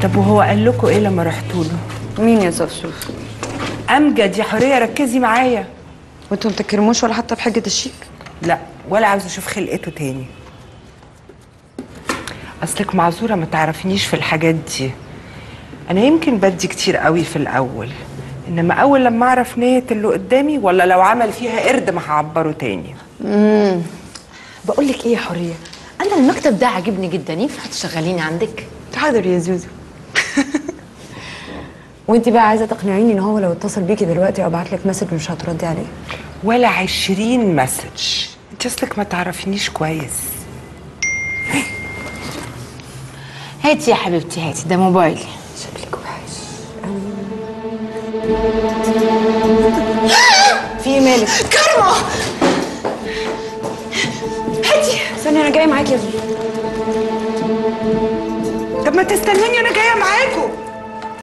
طب وهو قال لكم ايه لما رحتوا له؟ مين يا صفصوف؟ امجد يا حوريه، ركزي معايا. وانتوا ما بتكرموش ولا حتى بحجه الشيك؟ لا، ولا عاوزه اشوف خلقته تاني. اصلك معذوره، ما تعرفنيش في الحاجات دي. انا يمكن بدي كتير قوي في الاول، انما اول لما اعرف نيه اللي قدامي ولا لو عمل فيها قرد ما هعبره تاني. بقول لك ايه يا حوريه، انا المكتب ده عاجبني جدا، ينفع تشغليني عندك؟ حاضر يا زوزو. وانت بقى عايزه تقنعيني ان هو لو اتصل بيكي دلوقتي او بعت لك مسج مش هتردي عليه؟ ولا 20 مسج. انت اصلك ما تعرفينيش كويس. هاتي يا حبيبتي هاتي، ده موبايلي. شكلك وحش. في ايه مالك؟ كارما، هاتي ثانيه انا جايه معاكي يا زوزو. طب ما تستنوني، انا جايه معاكم.